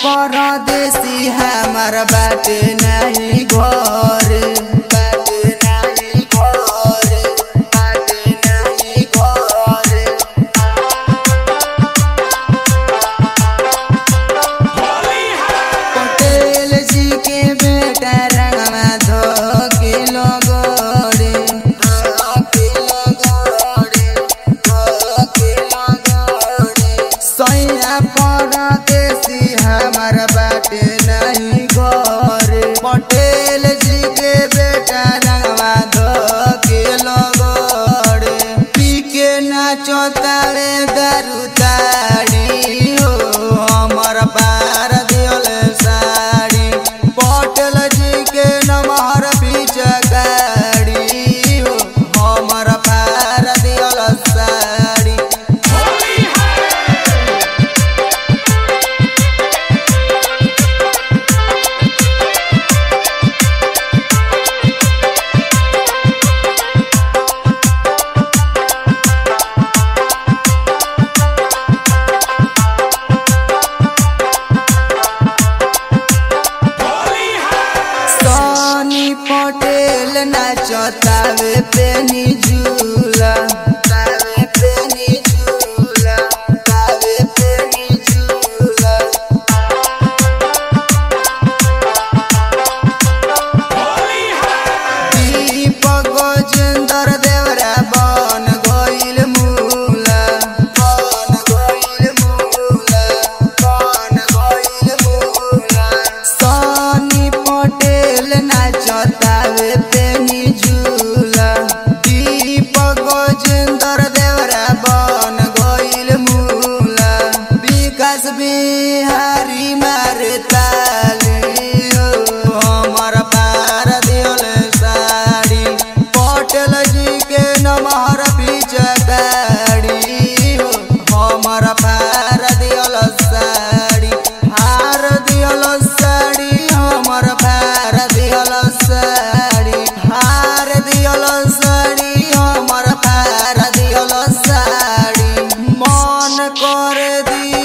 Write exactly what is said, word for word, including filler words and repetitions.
परदेसी हमार बाटे नहीं घर बाटे नहीं घर बाटे नहीं घर। पटेल जी के बेटा रंगवा धो के लगोड़े धो के लगोड़े धो के लगोड़े। सैया परदेसी हमार बाटे नहीं घर। पटेल जी के बेटा रंगवा धो के लगोड़े पी के नाचतावे दारू ताड़ी हो हमर पार दियल साड़ी। पटेल जी के नमहर पिचकारी हो हमर पार दियल साड़ी। पटेल नाचतावे पेनी झूला तावे पेनी झूला तावे पेनी झूला। दीपक गजेंद्र देवरा बन गइल मूला बन गइल मूला बन गइल मूला। सनी पटेल नाचतावे पेनी झूला दीपक गजेंद्र देवरा बन गइल मूला। विकास बिहारी मारे ताली हो हमर पार दियल साड़ी। पटेल जी के नमहर पिचकारी हो हमर पार दियल साड़ी। हार दियल साड़ी हमर पार दियल साड़ी। हार दियल साड़ी हमर पार दियल साड़ी। मन कर दी